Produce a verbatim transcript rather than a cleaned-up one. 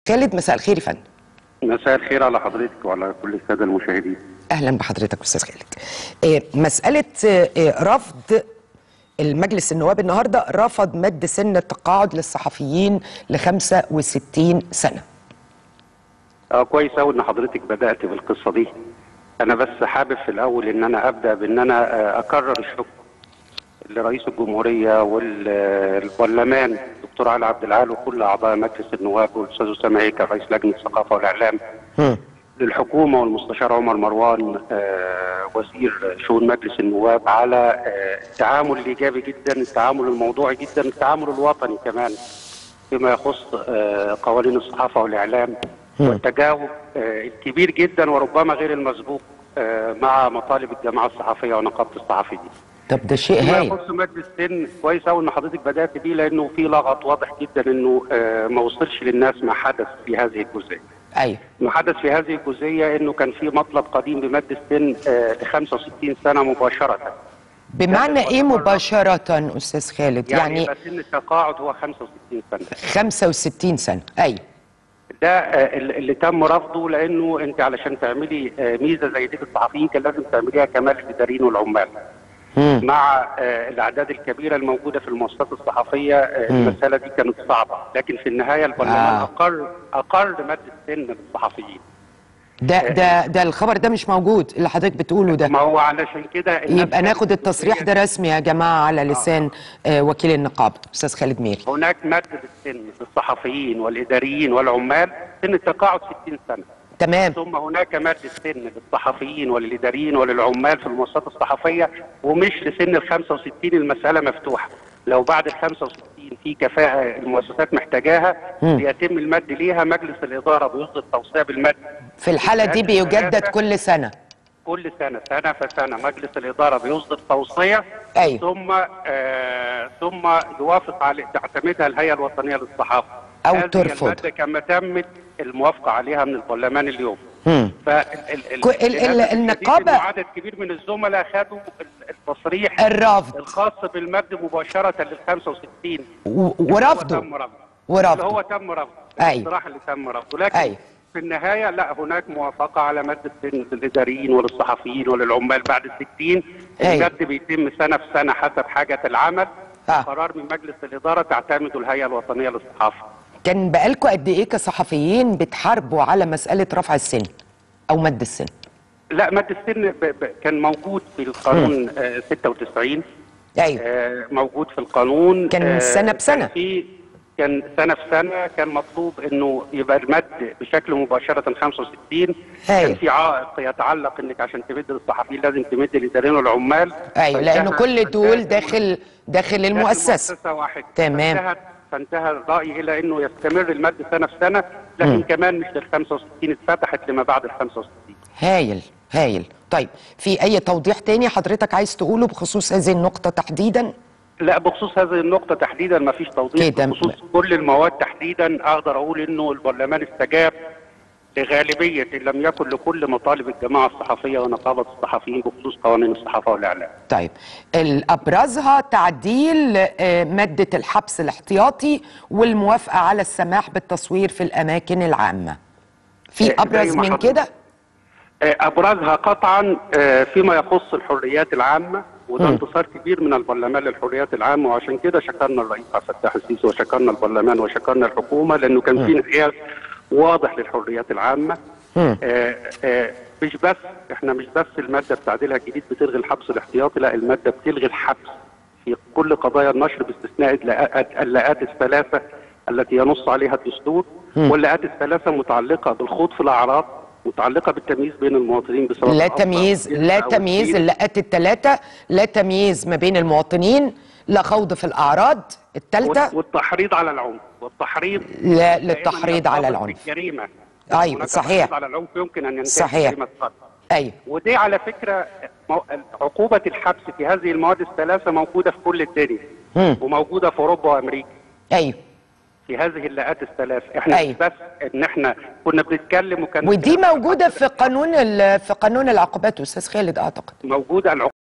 خالد مساء الخير يا فندم. مساء الخير على حضرتك وعلى كل الساده المشاهدين. اهلا بحضرتك استاذ خالد. إيه مساله إيه رفض المجلس النواب النهارده رفض مد سن التقاعد للصحفيين ل خمسة وستين سنه. اه كويس قوي ان حضرتك بدات بالقصه دي. انا بس حابب في الاول ان انا ابدا بان انا اكرر الشكر لرئيس الجمهوريه والبرلمان الدكتور علي عبد العال وكل اعضاء مجلس النواب والاستاذ اسامه هيكل رئيس لجنه الثقافه والاعلام، للحكومه والمستشار عمر مروان آه وزير شؤون مجلس النواب على آه التعامل الايجابي جدا، التعامل الموضوعي جدا، التعامل الوطني كمان فيما يخص آه قوانين الصحافه والاعلام، والتجاوب آه الكبير جدا وربما غير المسبوق آه مع مطالب الجماعه الصحفيه ونقابه الصحفيين. طب ده شيء هايل. يخص مجلس السن كويس قوي ان حضرتك بدات بيه، لانه في لغط واضح جدا انه آه ما وصلش للناس ما حدث في هذه الجزئيه. ايوه. ما حدث في هذه الجزئيه انه كان في مطلب قديم بمد السن آه ل خمسة وستين سنه مباشره. بمعنى ايه مباشره استاذ خالد؟ يعني, يعني سن التقاعد هو خمسة وستين سنه. خمسة وستين سنه، ايوه. ده آه اللي تم رفضه، لانه انت علشان تعملي آه ميزه زي دي في الصحفيين كان لازم تعمليها كمان للاداريين والعمال. مم. مع آه الاعداد الكبيره الموجوده في المؤسسات الصحفيه آه المساله دي كانت صعبه، لكن في النهايه البرلمان آه. اقر اقر مد السن للصحفيين. ده ده ده الخبر ده مش موجود اللي حضرتك بتقوله ده. ما هو علشان كده يبقى ناخد التصريح ده رسمي يا جماعه على لسان آه وكيل النقابه استاذ خالد ميري. هناك مد للسن للصحفيين والاداريين والعمال سن التقاعد ستين سنه. تمام. ثم هناك مد السن للصحفيين وللاداريين وللعمال في المؤسسات الصحفيه، ومش لسن ال خمسة وستين. المساله مفتوحه، لو بعد ال خمسة وستين في كفاءه المؤسسات محتاجاها بيتم المد ليها، مجلس الاداره بيصدر توصيه بالمد. في الحاله دي بيجدد كل سنه. كل سنه سنه فسنه مجلس الاداره بيصدر توصيه. أيوة. ثم آه ثم يوافق على تعتمدها الهيئه الوطنيه للصحافه او ترفض. كما تمت الموافقه عليها من البرلمان اليوم. فالنقابه عدد كبير من الزملاء خدوا التصريح الرفض الخاص بالمد مباشره لل خمسة وستين ورفضوا ورفضوا هو تم رفضه. أيوة. الصراحه اللي تم رفضه، لكن أيوة. في النهايه لا، هناك موافقه على مد السن للاداريين وللصحفيين وللعمال بعد الستين. أيوة. المد بيتم سنه في سنه حسب حاجه العمل. آه. قرار من مجلس الاداره تعتمده الهيئه الوطنيه للصحافه. كان بقالكم قد ايه كصحفيين بتحاربوا على مساله رفع السن او مد السن؟ لا، مد السن ب ب كان موجود في القانون آه ستة وتسعين. ايوه. آه موجود في القانون. كان آه سنه بسنه. كان في كان سنه في سنه كان مطلوب انه يبقى المد بشكل مباشره خمسة وستين. أيوة. كان في عائق يتعلق انك عشان تمد للصحفيين لازم تمد للاداريين والعمال. ايوه، لانه كل دول داخل داخل المؤسسه. مؤسسه واحده. تمام. فانتهى الراي الى انه يستمر المد سنه في سنه، لكن م. كمان مش لل خمسة وستين، اتفتحت لما بعد ال خمسة وستين. هايل هايل. طيب في اي توضيح تاني حضرتك عايز تقوله بخصوص هذه النقطه تحديدا؟ لا، بخصوص هذه النقطه تحديدا ما فيش توضيح. بخصوص كل المواد تحديدا اقدر اقول انه البرلمان استجاب لغالبيه ان لم يكن لكل مطالب الجماعه الصحفيه ونقابه الصحفيين بخصوص قوانين الصحافه والاعلام. طيب ابرزها تعديل ماده الحبس الاحتياطي والموافقه على السماح بالتصوير في الاماكن العامه. في ابرز من كده؟ ابرزها قطعا فيما يخص الحريات العامه، وده انتصار كبير من البرلمان للحريات العامه، وعشان كده شكرنا الرئيس عبد الفتاح السيسي وشكرنا البرلمان وشكرنا الحكومه، لانه كان في انحياز واضح للحريات العامه. آآ آآ مش بس احنا مش بس الماده بتعديلها الجديد بتلغي الحبس الاحتياطي، لا، الماده بتلغي الحبس في كل قضايا النشر باستثناء اللاءات الثلاثه التي ينص عليها الدستور، واللاءات الثلاثه متعلقه بالخوض في الاعراض، متعلقه بالتمييز بين المواطنين بسبب لا تمييز لا تمييز اللاءات الثلاثه، لا تمييز ما بين المواطنين، لا خوض في الاعراض. الثالثه والتحريض على العنف، والتحريض لا للتحريض على العنف. الجريمه. ايوه صحيح. على العنف يمكن ان ينتهي صحيح. ايوه. ودي على فكره عقوبه الحبس في هذه المواد الثلاثه موجوده في كل الدنيا. مم. وموجوده في اوروبا وامريكا. ايوه. في هذه اللاءات الثلاث. احنا أيوة. بس ان احنا كنا بنتكلم وكان ودي موجوده في قانون في قانون العقوبات استاذ خالد اعتقد. موجوده